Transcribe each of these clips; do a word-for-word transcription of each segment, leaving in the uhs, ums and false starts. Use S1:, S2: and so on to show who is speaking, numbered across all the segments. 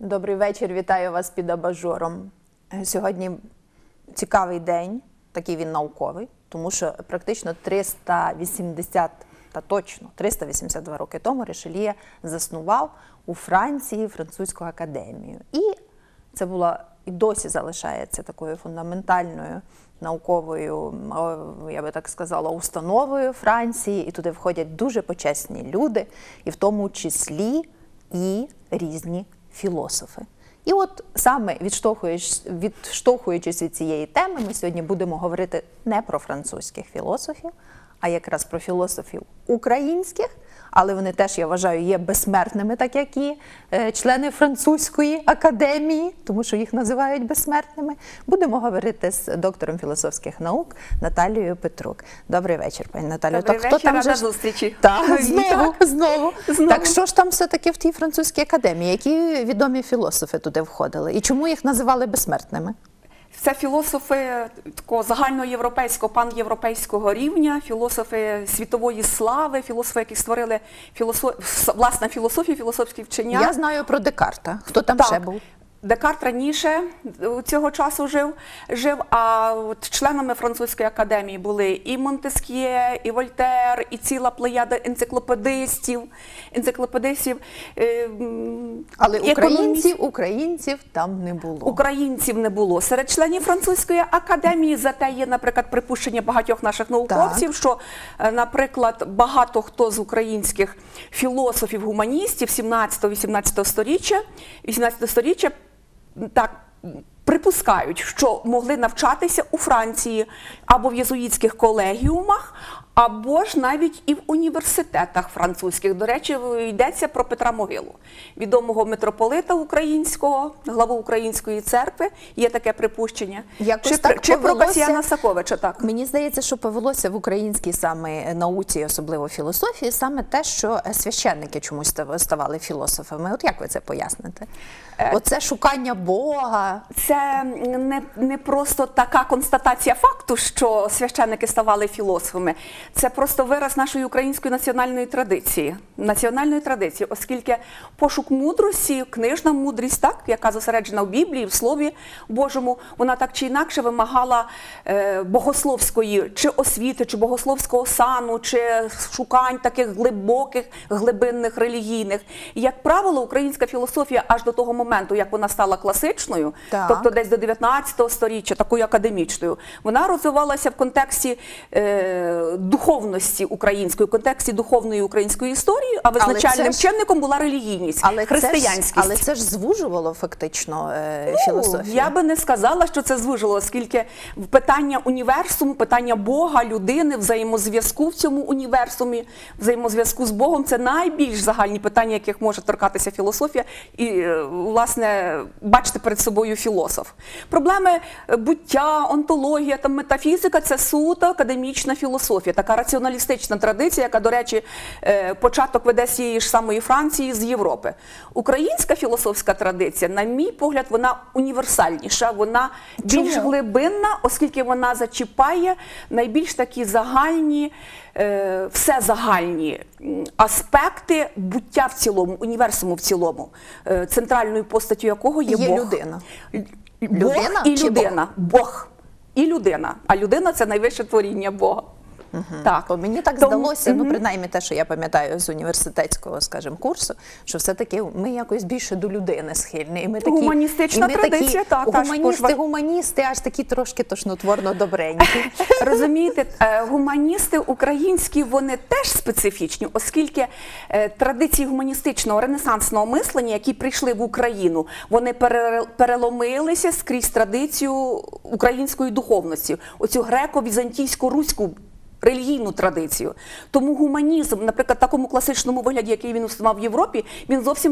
S1: Добрий вечір, вітаю вас під абажуром. Сьогодні цікавий день, такий він науковий, тому що практично триста вісімдесят, та точно, триста вісімдесят два роки тому Ришельє заснував у Франції французьку академію. І це була і досі залишається такою фундаментальною науковою, я би так сказала, установою Франції, і туди входять дуже почесні люди, і в тому числі і різні філософи. І от саме відштовхуючись, відштовхуючись від цієї теми, ми сьогодні будемо говорити не про французьких філософів, а якраз про філософів українських, але вони теж, я вважаю, є безсмертними, так як і е, члени французької академії, тому що їх називають безсмертними. Будемо говорити з доктором філософських наук Наталією Петрук. Добрий вечір, пані Наталію.
S2: Добрий
S1: так,
S2: вечір,
S1: хто там
S2: рада
S1: вже...
S2: зустрічі.
S1: Так, знову,
S2: так.
S1: знову.
S2: знову.
S1: Так що ж там все-таки в тій французькій академії? Які відомі філософи туди входили? І чому їх називали безсмертними?
S2: Це філософи такого загальноєвропейського, панєвропейського рівня, філософи світової слави, філософи, які створили філософ... власне філософію, філософські вчення.
S1: Я знаю про Декарта. Хто там
S2: так.
S1: ще був?
S2: Декарт раніше цього часу жив, жив, а от членами французької академії були і Монтеск'є, і Вольтер, і ціла плеяда енциклопедистів, енциклопедистів. Е,
S1: Але
S2: економіст...
S1: українців, українців там не було.
S2: Українців не було. Серед членів французької академії, зате є, наприклад, припущення багатьох наших науковців, так. що, наприклад, багато хто з українських філософів-гуманістів сімнадцятого-вісімнадцятого сторіччя, вісімнадцятого сторіччя так припускають, що могли навчатися у Франції або в єзуїтських колегіумах, або ж навіть і в університетах французьких. До речі, йдеться про Петра Могилу, відомого митрополита українського, главу Української церкви, є таке припущення.
S1: Якось
S2: чи
S1: так
S2: чи
S1: повелося...
S2: про Касьяна Саковича, так.
S1: Мені здається, що повелося в українській саме науці, особливо філософії, саме те, що священники чомусь ставали філософами. От як ви це поясните? Оце шукання Бога.
S2: Це не, не просто така констатація факту, що священники ставали філософами. Це просто вираз нашої української національної традиції. Національної традиції, оскільки пошук мудрості, книжна мудрість, так, яка зосереджена в Біблії, в Слові Божому, вона так чи інакше вимагала е, богословської чи освіти, чи богословського сану, чи шукань таких глибоких, глибинних, релігійних. І, як правило, українська філософія аж до того моменту, як вона стала класичною,
S1: так.
S2: тобто десь до дев'ятнадцятого сторіччя, такою академічною, вона розвивалася в контексті е, духовності української, в контексті духовної української історії, а визначальним ж... чинником була релігійність,
S1: але
S2: християнськість.
S1: Це ж, але це ж звужувало фактично е,
S2: ну,
S1: філософію.
S2: Я би не сказала, що це звужувало, оскільки питання універсуму, питання Бога, людини, взаємозв'язку в цьому універсумі, взаємозв'язку з Богом – це найбільш загальні питання, яких може торкатися філософія і, власне, бачити перед собою філософ. Проблеми буття, онтологія, там, метафізика – це суто академічна філософія, така раціоналістична традиція, яка, до речі, початок веде з цієї ж самої Франції, з Європи. Українська філософська традиція, на мій погляд, вона універсальніша, вона
S1: Чому?
S2: більш глибинна, оскільки вона зачіпає найбільш такі загальні, е, все загальні аспекти буття в цілому, універсуму в цілому, е, центральною постаттю якого є,
S1: є
S2: Бог.
S1: людина.
S2: Бог
S1: Людина
S2: і
S1: чи
S2: людина. Бог? Бог і людина. А людина – це найвище творіння Бога.
S1: Угу.
S2: Так.
S1: Бо мені так
S2: Тому,
S1: здалося,
S2: угу.
S1: ну принаймні те, що я пам'ятаю з університетського, скажімо, курсу, що все-таки ми якось більше до людини схильні. І ми такі,
S2: гуманістична
S1: і ми
S2: традиція,
S1: такі
S2: так.
S1: Гуманісти, гуманісти, аж такі трошки тошнотворно добренькі.
S2: Розумієте, гуманісти українські, вони теж специфічні, оскільки традиції гуманістичного, ренесансного мислення, які прийшли в Україну, вони переломилися скрізь традицію української духовності, оцю греко-візантійсько-руську релігійну традицію. Тому гуманізм, наприклад, в такому класичному вигляді, який він існував в Європі, він зовсім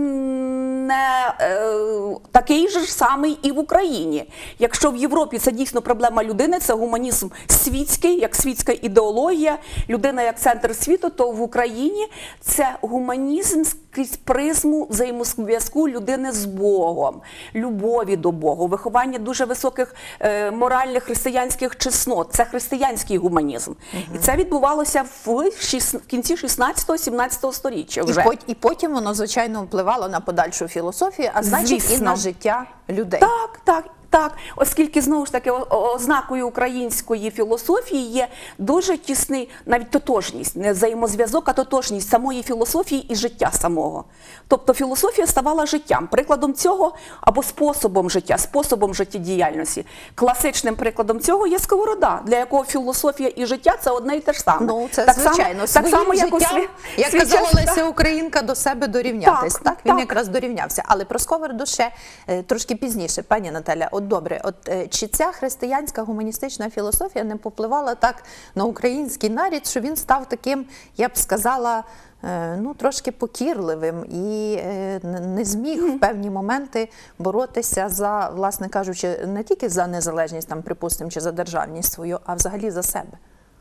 S2: не е, такий же ж самий і в Україні. Якщо в Європі це дійсно проблема людини, це гуманізм світський, як світська ідеологія, людина як центр світу, то в Україні це гуманізм крізь призму взаємозв'язку людини з Богом, любові до Бога, виховання дуже високих е, моральних християнських чеснот. Це християнський гуманізм. Угу. І це відбувалося в, в кінці шістнадцятого-сімнадцятого сторіччя вже.
S1: І, пот, і потім воно, звичайно, впливало на подальшу філософію, а значить і
S2: Звісно.
S1: на життя людей.
S2: Так, так. Так, оскільки, знову ж таки, о- ознакою української філософії є дуже тісний, навіть тотожність, не взаємозв'язок, а тотожність самої філософії і життя самого. Тобто філософія ставала життям, прикладом цього або способом життя, способом життєдіяльності. Класичним прикладом цього є Сковорода, для якого філософія і життя – це одне і те ж саме.
S1: Ну, це
S2: так
S1: звичайно.
S2: Само, так само, як у
S1: життям,
S2: свій,
S1: як
S2: свій
S1: казала
S2: час,
S1: Леся
S2: так.
S1: Українка, до себе дорівнятись. Так,
S2: Так,
S1: Він
S2: так.
S1: якраз дорівнявся. Але про Сковороду ще е, трошки пізніше, пані Наталя. От добре, от е, чи ця християнська гуманістична філософія не попливала так на український нарід, що він став таким, я б сказала, е, ну, трошки покірливим і е, н- не зміг в певні моменти боротися за, власне кажучи, не тільки за незалежність, там, припустимо, чи за державність свою, а взагалі за себе?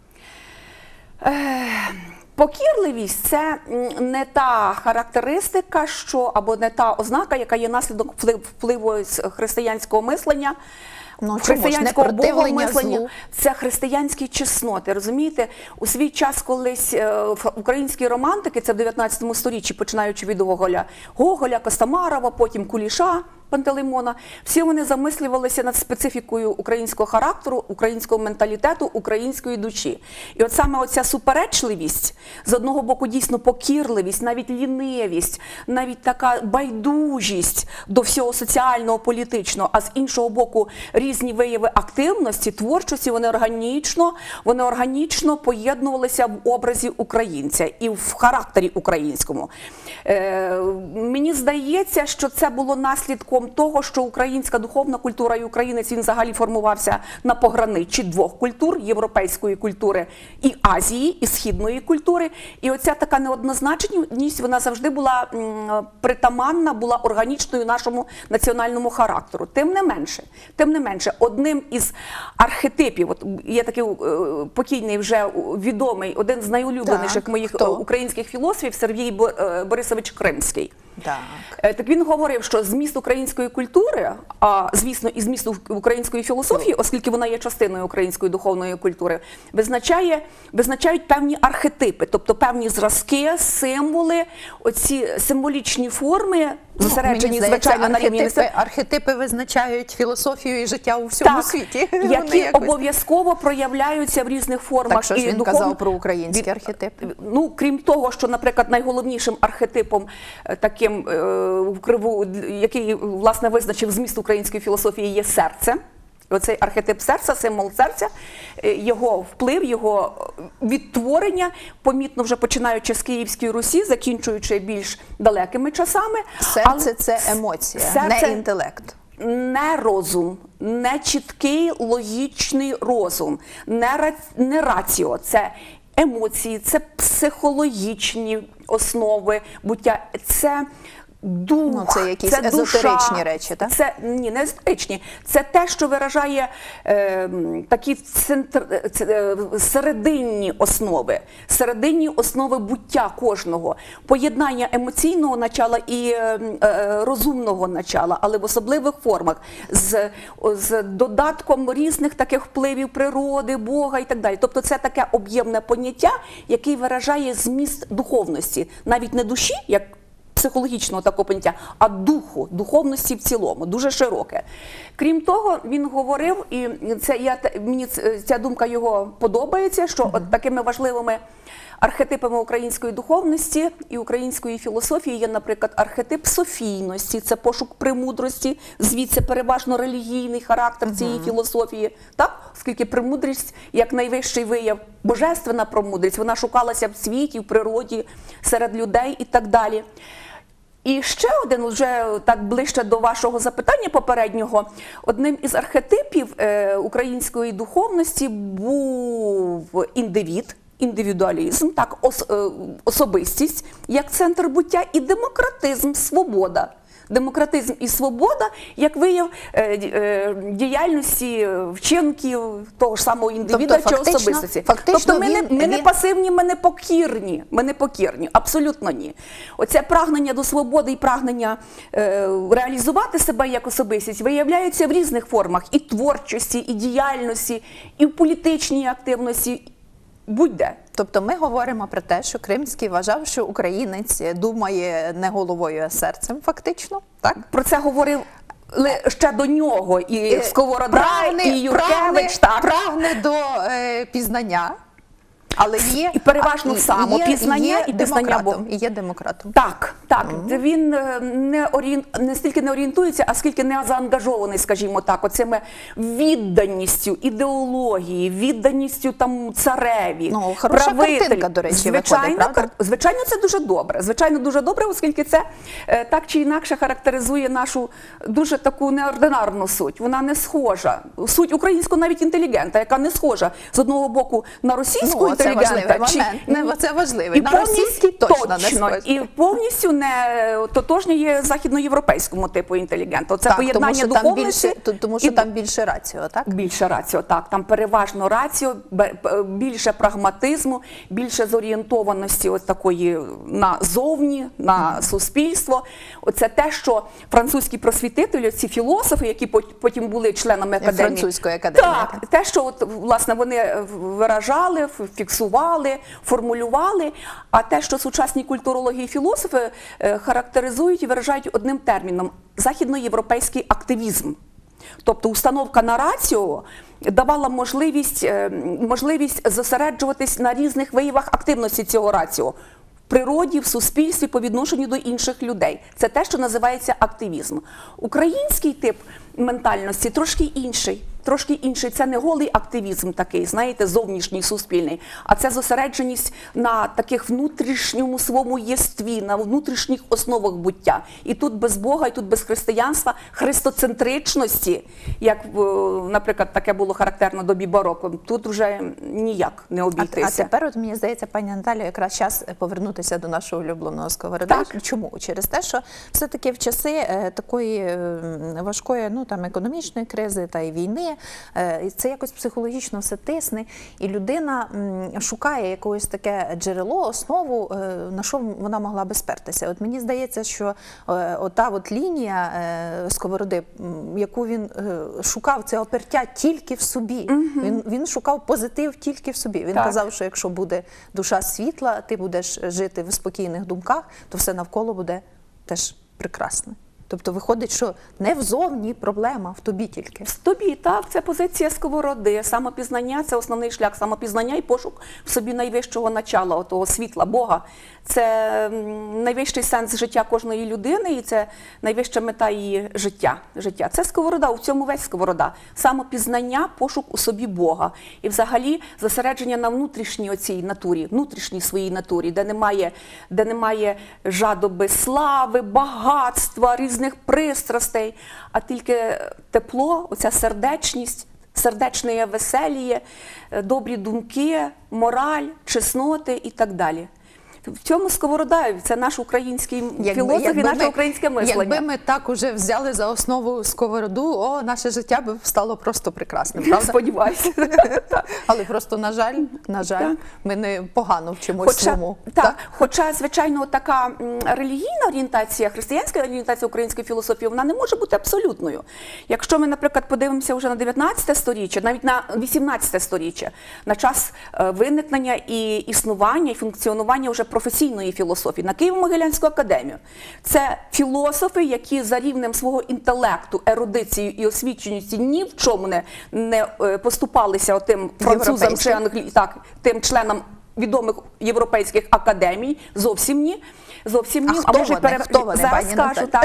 S2: Покірливість – це м, не та характеристика, що або не та ознака, яка є наслідок вплив- впливу з християнського мислення.
S1: Ну, чому ж?
S2: Християнського
S1: Не противлення
S2: богомислення.
S1: злу.
S2: Це християнські чесноти. Розумієте, у свій час колись е, ф- українські романтики, це в дев'ятнадцятому сторіччі, починаючи від Гоголя, Гоголя, Костомарова, потім Куліша, Пантелеймона, всі вони замислювалися над специфікою українського характеру, українського менталітету, української душі. І от саме оця суперечливість, з одного боку дійсно покірливість, навіть лінивість, навіть така байдужість до всього соціального, політичного, а з іншого боку різні вияви активності, творчості, вони органічно, вони органічно поєднувалися в образі українця і в характері українському. Е, мені здається, що це було наслідком того, що українська духовна культура і українець, він взагалі формувався на пограниччі двох культур, європейської культури і Азії, і східної культури. І оця така неоднозначність, вона завжди була м, притаманна, була органічною нашому національному характеру. Тим не менше, тим не менше, одним із архетипів, от є такий е, покійний вже відомий, один з найулюбленіших
S1: Так,
S2: моїх
S1: хто?
S2: е, українських філософів Сергій Бо- е, Борисович Кримський.
S1: Так.
S2: Е, Так він говорив, що зміст української культури, а звісно і зміст української філософії, оскільки вона є частиною української духовної культури, визначає, визначають певні архетипи, тобто певні зразки, символи, оці символічні форми, зосереджені,
S1: Мені здається,
S2: звичайно, на рівні
S1: архетипи, архетипи визначають філософію і життя у всьому
S2: так,
S1: світі. Вони
S2: які
S1: якось-
S2: обов'язково проявляються в різних формах.
S1: Так що ж
S2: і
S1: він
S2: духовно-
S1: казав про українські
S2: Від-
S1: архетипи?
S2: Ну, крім того, що, наприклад, найголовнішим архетипом е, таким, е, в криву, який, власне, визначив зміст української філософії, є серце. І оцей архетип серця, символ серця, е, його вплив, його відтворення, помітно вже починаючи з Київської Русі, закінчуючи більш далекими часами.
S1: Серце
S2: Але
S1: – це емоція,
S2: серце-
S1: не інтелект.
S2: не розум, не чіткий логічний розум, не, ра... не раціо, це емоції, це психологічні основи буття, це дух,
S1: Ну, це якісь
S2: душа,
S1: езотеричні речі, так?
S2: Це, ні, не езотеричні, це те, що виражає е, такі центр, це, е, серединні основи, серединні основи буття кожного, поєднання емоційного начала і е, е, розумного начала, але в особливих формах, з, з додатком різних таких впливів природи, Бога і так далі. Тобто це таке об'ємне поняття, яке виражає зміст духовності, навіть не душі, як психологічного такого поняття, а духу, духовності в цілому, дуже широке. Крім того, він говорив, і це я мені ця думка його подобається, що от такими важливими архетипами української духовності і української філософії є, наприклад, архетип софійності, це пошук премудрості, звідси переважно релігійний характер цієї uh-huh. філософії, так? Оскільки премудрість, як найвищий вияв, божественна премудрість, вона шукалася в світі, в природі, серед людей і так далі. І ще один, вже так ближче до вашого запитання попереднього, одним із архетипів е, української духовності був індивід, індивідуалізм, так, ос, е, особистість як центр буття, і демократизм, свобода. Демократизм і свобода як вияв е, е, діяльності, вчинків того ж самого індивіда
S1: тобто,
S2: чи
S1: фактично,
S2: особистості.
S1: Фактично
S2: тобто ми,
S1: він,
S2: не, ми
S1: він...
S2: не пасивні, ми не покірні, ми не покірні, абсолютно ні. Оце прагнення до свободи і прагнення е, реалізувати себе як особистість виявляється в різних формах: і творчості, і діяльності, і в політичній активності, будь-де.
S1: Тобто ми говоримо про те, що Кримський вважав, що українець думає не головою, а серцем, фактично, так?
S2: Про це говорив ще до нього і Сковорода,
S1: прагне,
S2: і Юркевич.
S1: прагне,
S2: Так.
S1: прагне до е, пізнання, але є
S2: І переважно
S1: а,
S2: самопізнання
S1: є
S2: і пізнання
S1: демократом,
S2: Бога.
S1: і є демократом.
S2: Так, так. Mm-hmm. Він е, не, орієн... не стільки не орієнтується, а скільки не заангажований, скажімо так, оцими відданістю ідеології, відданістю там цареві,
S1: ну, хороша
S2: правителю.
S1: картинка, до речі,
S2: звичайно,
S1: виходить, правда?
S2: Звичайно, це дуже добре. Звичайно, дуже добре, оскільки це е, так чи інакше характеризує нашу дуже таку неординарну суть. Вона не схожа. Суть українського навіть інтелігента, яка не схожа з одного боку на російську
S1: Ну,
S2: інтелігента.
S1: це важливий момент. Не, це важливий.
S2: І
S1: на російський точно, точно не
S2: і повністю не тотожнює західноєвропейському типу інтелігенту. Це
S1: так,
S2: поєднання
S1: тому, що
S2: духовності.
S1: Там більше, тому що
S2: і...
S1: там більше раціо, так?
S2: Більше раціо, так. Там переважно раціо, більше прагматизму, більше зорієнтованості ось такої на зовні, на суспільство. Оце те, що французькі просвітителі, ці філософи, які потім були членами академії.
S1: Французької академії.
S2: Так, те, що от, власне, вони виражали, фіксували, формулювали, а те, що сучасні культурологи і філософи е, характеризують і виражають одним терміном – західноєвропейський активізм. Тобто установка на раціо давала можливість, е, можливість зосереджуватись на різних виявах активності цього раціо. В природі, в суспільстві, по відношенню до інших людей. Це те, що називається активізм. Український тип ментальності трошки інший. Трошки інший. Це не голий активізм такий, знаєте, зовнішній, суспільний, а це зосередженість на таких внутрішньому своєму єстві, на внутрішніх основах буття. І тут без Бога, і тут без християнства, христоцентричності, як, наприклад, таке було характерно добі бароко, тут вже ніяк не обійтися.
S1: А, а тепер, от, мені здається, пані Наталю, якраз час повернутися до нашого улюбленого Сковороди.
S2: Так.
S1: Чому? Через те, що все-таки в часи е, такої е, важкої, ну, там, економічної кризи та й війни, це якось психологічно все тисне, і людина шукає якогось таке джерело, основу, на що вона могла би спертися. От мені здається, що ота от лінія Сковороди, яку він шукав, це опертя тільки в собі. Угу. Він, він шукав позитив тільки в собі. Він так. казав, що якщо буде душа світла, ти будеш жити в спокійних думках, то все навколо буде теж прекрасне. Тобто виходить, що не взовні проблема, в тобі тільки.
S2: В тобі, так. Це позиція Сковороди. Самопізнання – це основний шлях. Самопізнання і пошук в собі найвищого начала, того світла, Бога. Це найвищий сенс життя кожної людини і це найвища мета її життя. життя. Це Сковорода, у цьому весь Сковорода. Самопізнання, пошук у собі Бога. І взагалі зосередження на внутрішній оцій натурі, внутрішній своїй натурі, де немає, де немає жадоби слави, багатства, різних пристрастей, а тільки тепло, оця сердечність, сердечне веселіє, добрі думки, мораль, чесноти і так далі. В цьому Сковорода, це наш український філософ і наше українське мислення.
S1: Якби ми так уже взяли за основу Сковороду, о, наше життя б стало просто прекрасним, правда?
S2: Сподіваюся.
S1: Але просто, на жаль, на жаль, так. ми не погано вчимось
S2: Хоча,
S1: своєму.
S2: Так, так? Хоча, звичайно, така релігійна орієнтація, християнська орієнтація української філософії, вона не може бути абсолютною. Якщо ми, наприклад, подивимося вже на дев'ятнадцяте сторіччя, навіть на вісімнадцяте сторіччя, на час виникнення і існування, і функціонування вже професійної філософії, на Києво-Могилянську академію. Це філософи, які за рівнем свого інтелекту, ерудицією і освіченістю ні в чому не, не поступалися тим французам чи англі... так, тим членам відомих європейських академій. Зовсім ні. Зовсім ні.
S1: А, а може пере...
S2: зараз скажу, так.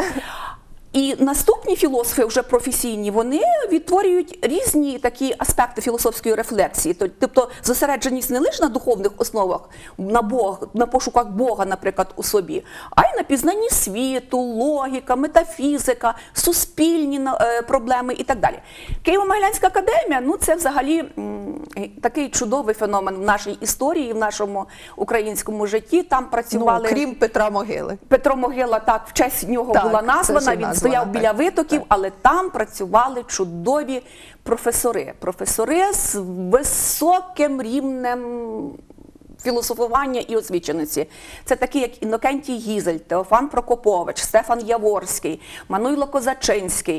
S2: І наступні філософи, вже професійні, вони відтворюють різні такі аспекти філософської рефлексії. Тобто зосередженість не лише на духовних основах, на, Бог, на пошуках Бога, наприклад, у собі, а й на пізнанні світу, логіка, метафізика, суспільні е, проблеми і так далі. Києво-Могилянська академія, ну це взагалі м, такий чудовий феномен в нашій історії, в нашому українському житті. Там працювали...
S1: Ну, крім Петра Могили.
S2: Петро Могила, так, в честь нього так, була названа, він стояв біля витоків, так. але там працювали чудові професори. Професори з високим рівнем філософування і освіченості. Це такі, як Інокентій Гізель, Теофан Прокопович, Стефан Яворський, Мануйло Козачинський,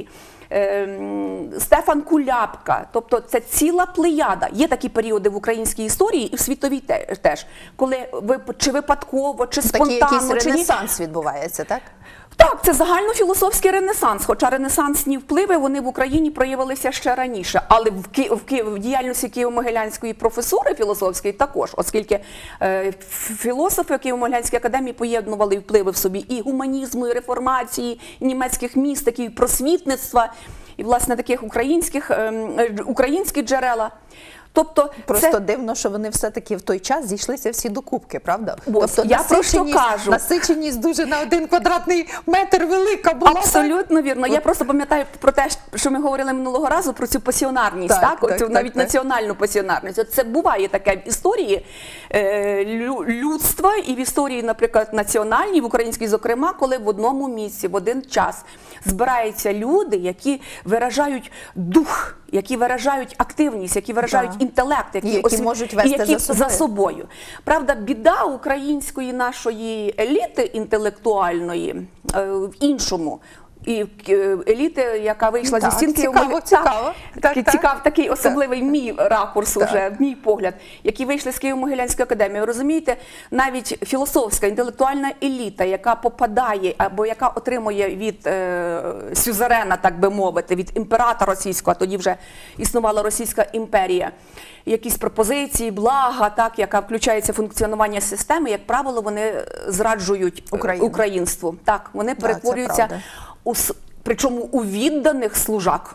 S2: ем, Стефан Кулябка. Тобто це ціла плеяда. Є такі періоди в українській історії і в світовій те- теж, коли ви чи випадково, чи
S1: Такий якийсь
S2: спонтанно, чи ні.
S1: ренесанс відбувається, так?
S2: Так, це загальнофілософський ренесанс, хоча ренесансні впливи вони в Україні проявилися ще раніше, але в, Ки... в, Ки... в діяльності Києво-Могилянської професури філософської також, оскільки е, філософи Києво-Могилянської академії поєднували впливи в собі і гуманізму, і реформації, і німецьких міст, такі просвітництва, і власне таких українських, е, українські джерела. Тобто
S1: Просто
S2: це...
S1: дивно, що вони все-таки в той час зійшлися всі докупки, правда?
S2: Ось,
S1: тобто
S2: я про що кажу.
S1: Насиченість дуже на один квадратний метр велика була.
S2: Абсолютно вірно. Я просто пам'ятаю про те, що ми говорили минулого разу, про цю пасіонарність, так,
S1: Так,
S2: так?
S1: так,
S2: Цю
S1: так,
S2: навіть
S1: так.
S2: національну пасіонарність. От це буває таке в історії е, лю- людства і в історії, наприклад, національній, в українській, зокрема, коли в одному місці, в один час збираються люди, які виражають дух, які виражають активність, які виражають
S1: Так.
S2: інтелект, які,
S1: Які
S2: осві-
S1: можуть вести
S2: і які
S1: за собою.
S2: за собою. Правда, біда української нашої еліти інтелектуальної е, в іншому. І е, еліти, яка вийшла
S1: Так,
S2: зі стінки,
S1: цікаво,
S2: умов-
S1: цікаво.
S2: Так,
S1: Так, так.
S2: цікав, такий особливий мій ракурс,
S1: Так.
S2: уже, мій погляд, які вийшли з Києво-Могилянської академії. Ви розумієте, навіть філософська, інтелектуальна еліта, яка попадає або яка отримує від е, сюзерена, так би мовити, від імператора російського, а тоді вже існувала Російська імперія, якісь пропозиції, блага, так, яка включається в функціонування системи, як правило, вони зраджують
S1: Україну.
S2: українству. Так, вони
S1: це
S2: перетворюються
S1: правда.
S2: у, с- причому у відданих служак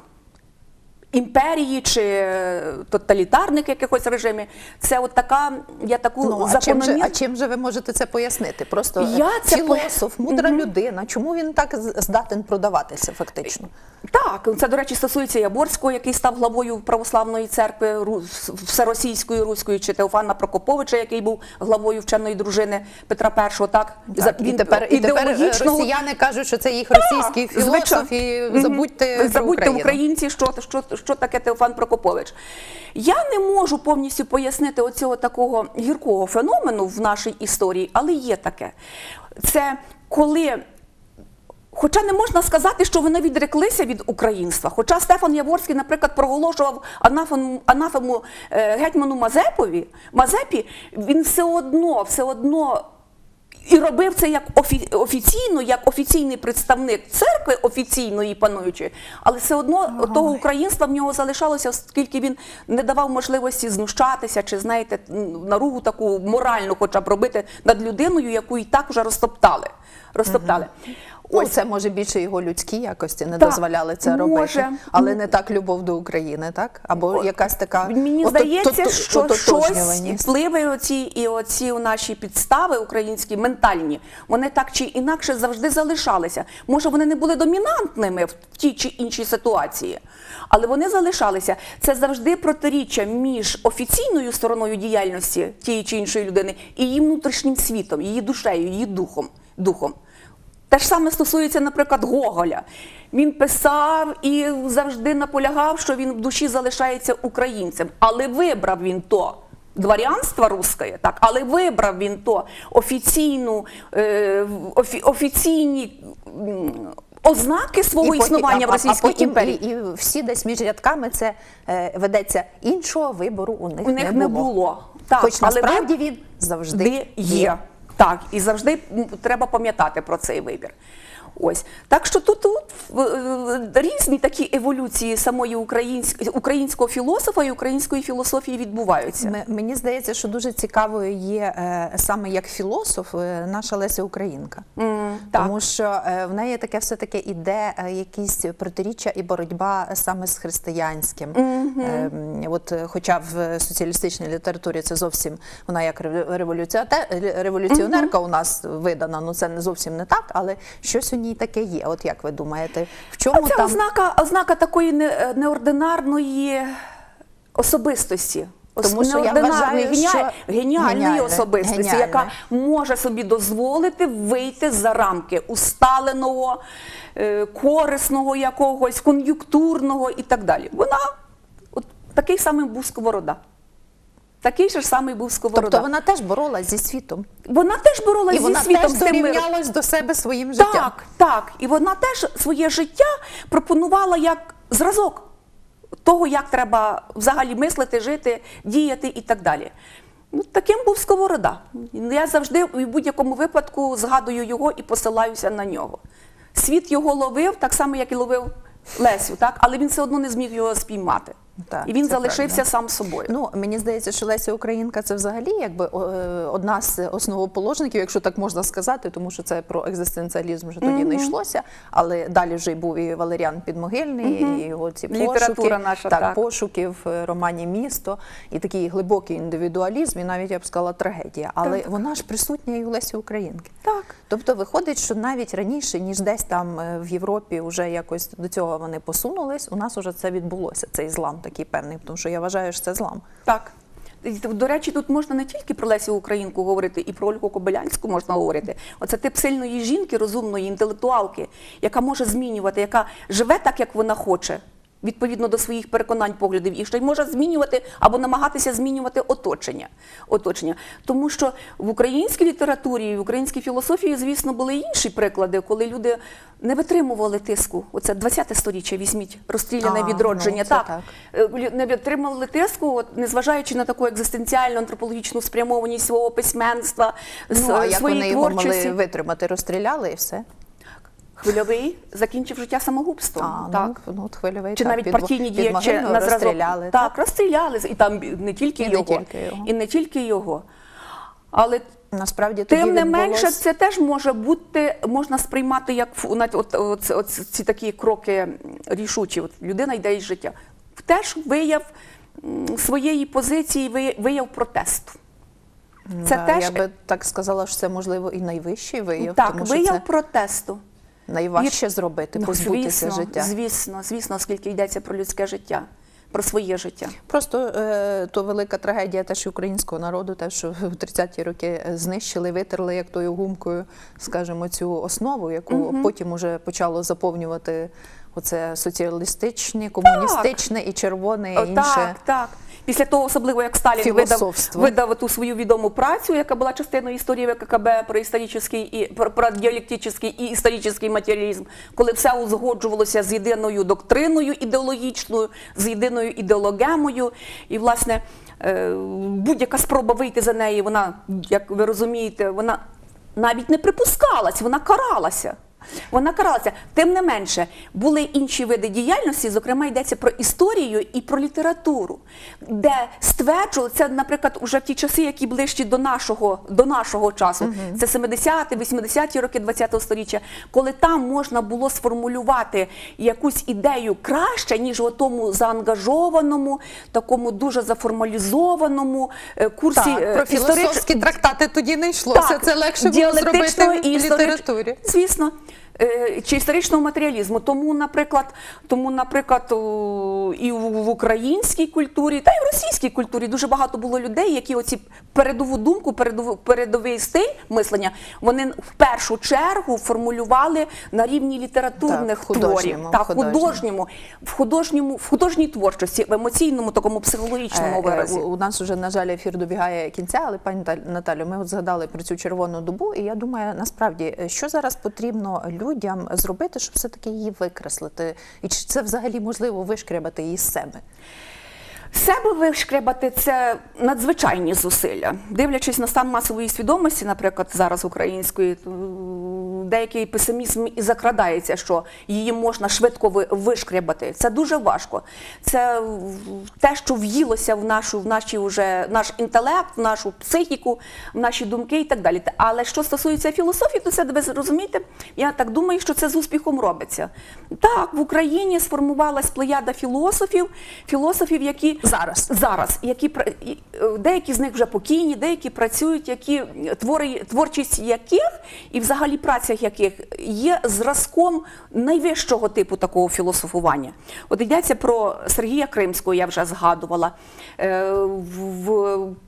S2: імперії чи тоталітарних якихось режимів. Це от така, я таку
S1: Ну, а, чим же,
S2: закономір-
S1: а чим же ви можете це пояснити? Просто
S2: Я це
S1: філософ, мудра людина. Чому він так з- здатен продаватися фактично?
S2: Так, це, до речі, стосується Яборського, який став главою православної церкви Ру- всеросійської, руської, чи Теофана Прокоповича, який був главою вченої дружини Петра І, так? За-
S1: Так, і
S2: він
S1: тепер, і тепер
S2: ідеологічно-
S1: росіяни кажуть, що це їх російський
S2: Так,
S1: філософ,
S2: звичайно.
S1: і забудьте про
S2: Забудьте
S1: Україну.
S2: українці, що, що, що таке Теофан Прокопович. Я не можу повністю пояснити оцього такого гіркого феномену в нашій історії, але є таке. Це коли... Хоча не можна сказати, що вони відреклися від українства. Хоча Стефан Яворський, наприклад, проголошував анафему, анафему е, гетьману Мазепові, Мазепі, він все одно, все одно і робив це як офі, офіційно, як офіційний представник церкви офіційної пануючої, але все одно
S1: Ой.
S2: того українства в нього залишалося, оскільки він не давав можливості знущатися чи, знаєте, наругу таку моральну хоча б робити над людиною, яку і так вже розтоптали. розтоптали.
S1: Ось це може більше його людські якості не
S2: Так,
S1: дозволяли це
S2: може.
S1: робити, але не так любов до України, так? Або якась така
S2: Мені
S1: ото-
S2: здається,
S1: то-
S2: що щось
S1: ототожнюваність.
S2: впливи оці і оці наші підстави українські, ментальні, вони так чи інакше завжди залишалися. Може, вони не були домінантними в тій чи іншій ситуації, але вони залишалися. Це завжди протиріччя між офіційною стороною діяльності тієї чи іншої людини і її внутрішнім світом, її душею, її духом. духом. Те ж саме стосується, наприклад, Гоголя. Він писав і завжди наполягав, що він в душі залишається українцем. Але вибрав він то дворянство русське, так, але вибрав він то офіційну, е, офі, офіційні м, ознаки свого
S1: І потім-
S2: існування
S1: а-
S2: в Російській
S1: а потім
S2: імперії.
S1: І, і всі десь між рядками це е, ведеться, іншого вибору у них,
S2: У них не було. Так,
S1: Хоч
S2: але
S1: насправді
S2: ви-
S1: він завжди
S2: Де є. Так, і завжди м, треба пам'ятати про цей вибір. Ось. Так що тут, тут е, різні такі еволюції самої українськ, українського філософа і української філософії відбуваються.
S1: М- Мені здається, що дуже цікавою є е, саме як філософ е, наша Леся Українка.
S2: М, так.
S1: Тому що е, в неї таке все-таки іде е, якісь протиріччя і боротьба саме з християнським. Е, м, от, е, хоча в соціалістичній літературі це зовсім, вона як рев- революціоте- революціонерка у нас видана, ну це не зовсім не так, але щось у ній таке є. От як ви думаєте, в чому
S2: А це
S1: там...
S2: ознака, ознака такої не, неординарної особистості. Ос-
S1: Тому що я
S2: неординарної,
S1: вважаю,
S2: геніаль-
S1: що
S2: геніальної
S1: геніальне,
S2: особистості,
S1: геніальне.
S2: яка може собі дозволити вийти за рамки усталеного, е, корисного якогось, кон'юнктурного і так далі. Вона от, такий самий був Сковорода. Такий же ж самий був Сковорода.
S1: Тобто вона теж боролась зі світом.
S2: Вона теж боролася
S1: І
S2: зі
S1: вона
S2: світом,
S1: теж
S2: з тим миром.
S1: дорівнялась до себе своїм життям.
S2: Так, так. І вона теж своє життя пропонувала як зразок того, як треба взагалі мислити, жити, діяти і так далі. Ну, таким був Сковорода. Я завжди в будь-якому випадку згадую його і посилаюся на нього. Світ його ловив, так само, як і ловив Лесю, так? Але він все одно не зміг його спіймати.
S1: Так,
S2: і він
S1: це
S2: залишився
S1: правда.
S2: сам собою.
S1: Ну, мені здається, що Леся Українка – це взагалі якби е, одна з основоположників, якщо так можна сказати, тому що це про екзистенціалізм вже тоді mm-hmm. не йшлося, але далі вже був і Валеріан Підмогильний, mm-hmm. і його ці
S2: література
S1: пошуки,
S2: наша,
S1: так,
S2: так.
S1: пошуки в романі «Місто», і такий глибокий індивідуалізм, і навіть, я б сказала, трагедія. Але так. вона ж присутня і у Лесі Українки.
S2: Так.
S1: Тобто виходить, що навіть раніше, ніж десь там в Європі вже якось до цього вони посунулись, у нас вже це відбулося, цей злам такий певний, тому що я вважаю, що це злам.
S2: Так. До речі, тут можна не тільки про Лесю Українку говорити, і про Ольгу Кобилянську можна говорити. Оце тип сильної жінки, розумної, інтелектуалки, яка може змінювати, яка живе так, як вона хоче, відповідно до своїх переконань, поглядів, і ще й може змінювати або намагатися змінювати оточення. оточення. Тому що в українській літературі, в українській філософії, звісно, були інші приклади, коли люди не витримували тиску. Оце двадцяте сторіччя, візьміть, розстріляне
S1: а,
S2: відродження.
S1: Ну,
S2: так.
S1: так.
S2: Не витримували тиску, от, незважаючи на таку екзистенціальну, антропологічну спрямованість свого письменства,
S1: ну, а як вони його
S2: творчості.
S1: могли витримати? Розстріляли і все?
S2: Хвильовий закінчив життя самогубством.
S1: А,
S2: так.
S1: Ну, ну, Хвильовий,
S2: Чи
S1: так,
S2: навіть
S1: під,
S2: партійні діячі на зразок.
S1: розстріляли.
S2: Так, так, розстріляли. І там не тільки,
S1: і
S2: його,
S1: не тільки його.
S2: І не тільки його. Але
S1: насправді тоді
S2: тим не
S1: відбулось...
S2: менше, це теж може бути, можна сприймати як от, от, от, от ці такі кроки рішучі. От людина йде із життя. Теж вияв своєї позиції, вияв протесту.
S1: Це да, теж... Я би так сказала, що це, можливо, і найвищий вияв.
S2: Так,
S1: тому,
S2: вияв
S1: що це
S2: протесту.
S1: Найважче
S2: і...
S1: зробити,
S2: ну,
S1: позбутися
S2: звісно,
S1: життя.
S2: Звісно, звісно, оскільки йдеться про людське життя, про своє життя.
S1: Просто е, то велика трагедія теж українського народу, те, що в тридцяті роки знищили, витерли як тою гумкою, скажімо, цю основу, яку угу. потім уже почало заповнювати оце соціалістичне, комуністичне так. і червоне, і інше.
S2: Так, так. Після того, особливо, як Сталін видав, видав ту свою відому працю, яка була частиною історії ВККБ про історичний і про, про діалектичний і історичний матеріалізм, коли все узгоджувалося з єдиною доктриною ідеологічною, з єдиною ідеологемою, і, власне, будь-яка спроба вийти за неї, вона, як ви розумієте, вона навіть не припускалась, вона каралася. Вона каралася. Тим не менше, були інші види діяльності, зокрема йдеться про історію і про літературу, де стверджували, це, наприклад, уже в ті часи, які ближчі до нашого, до нашого часу, uh-huh. це семидесяті, вісімдесяті роки ХХ століття, коли там можна було сформулювати якусь ідею краще, ніж у тому заангажованому, такому дуже заформалізованому курсі.
S1: Так, про філософські історич... трактати тоді не йшлося, так, це легше було зробити в літературі.
S2: Звісно. Чи історичного матеріалізму. Тому, наприклад, тому, наприклад, і в українській культурі, та й в російській культурі дуже багато було людей, які оці передову думку, передову, передовий стиль мислення, вони в першу чергу формулювали на рівні літературних
S1: так,
S2: творів. Так,
S1: художньому.
S2: художньому, в художньому, в художній творчості, в емоційному, такому психологічному
S1: е,
S2: виразі.
S1: У нас вже, на жаль, ефір добігає кінця, але, пані Наталю, ми от згадали про цю червону добу, і я думаю, насправді, що зараз потрібно людям зробити, щоб все-таки її викреслити? І чи це взагалі можливо вишкрябати її з себе?
S2: Себе вишкрябати – це надзвичайні зусилля. Дивлячись на стан масової свідомості, наприклад, зараз української, деякий песимізм і закрадається, що її можна швидко вишкрябати. Це дуже важко. Це те, що в'їлося в нашу, в наші вже, наш інтелект, в нашу психіку, в наші думки і так далі. Але що стосується філософії, то це, ви розумієте, я так думаю, що це з успіхом робиться. Так, в Україні сформувалась плеяда філософів, філософів, які
S1: Зараз.
S2: Зараз, які, деякі з них вже покійні, деякі працюють, які, твори, творчість яких і взагалі праця яких є зразком найвищого типу такого філософування. От йдеться про Сергія Кримського, я вже згадувала. В, в,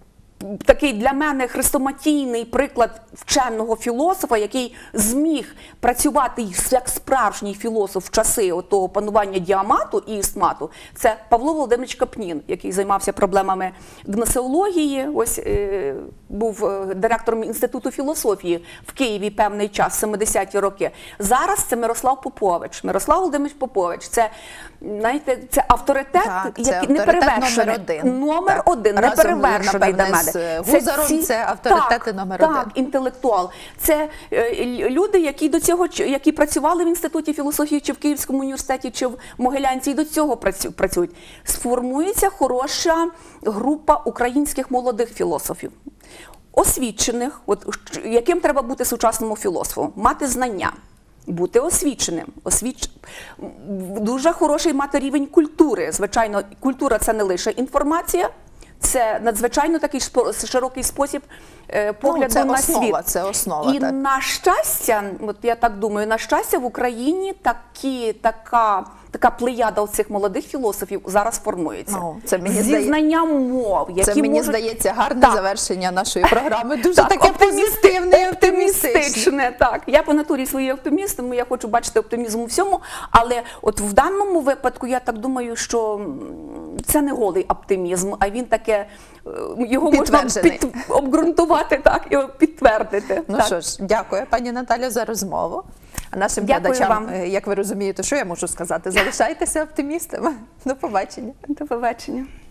S2: такий для мене хрестоматійний приклад вченого філософа, який зміг працювати як справжній філософ в часи того панування діамату і істмату, це Павло Володимирович Капнін, який займався проблемами гносеології, ось е, був директором Інституту філософії в Києві певний час, семидесяті роки. Зараз це Мирослав Попович. Мирослав Володимирович Попович, це, знаєте, це авторитет,
S1: Так, це
S2: який
S1: авторитет
S2: не перевершений.
S1: номер один.
S2: Номер
S1: Так.
S2: один, не
S1: Разом,
S2: перевершений для
S1: напевне,
S2: мене.
S1: з Гузаром це авторитети
S2: так,
S1: номер
S2: так,
S1: один.
S2: Так, інтелектуал. Це е, люди, які до цього, які працювали в Інституті філософії, чи в Київському університеті, чи в Могилянці, і до цього працю- працюють. Сформується хороша група українських молодих філософів. Освічених, от, яким треба бути сучасному філософу? Мати знання. Бути освіченим, освіч... дуже хороший мати рівень культури. Звичайно, культура – це не лише інформація, це надзвичайно такий шпо- широкий спосіб е, погляду
S1: це
S2: на
S1: основа,
S2: світ.
S1: це основа,
S2: І
S1: так.
S2: на щастя, от я так думаю, на щастя в Україні такі, така, така плеяда цих молодих філософів зараз формується.
S1: Ну, це мені
S2: Зі
S1: здає-
S2: знанням мов, які
S1: Це, мені
S2: можуть...
S1: здається, гарне
S2: Так.
S1: завершення нашої програми. Дуже
S2: Так,
S1: таке
S2: оптимісти-
S1: позитивне і оптимістичне.
S2: оптимістичне. Так, я по натурі своїй оптиміст, тому я хочу бачити оптимізм у всьому. Але от в даному випадку я так думаю, що м, це не голий оптимізм, а він таке е, його можна
S1: Підтверджений.
S2: під, обґрунтувати так і підтвердити.
S1: Ну
S2: так.
S1: що ж, дякую, пані Наталю, за розмову. А нашим
S2: Дякую
S1: глядачам,
S2: вам.
S1: е, як ви розумієте, що я можу сказати? Залишайтеся оптимістами. До побачення.
S2: До побачення.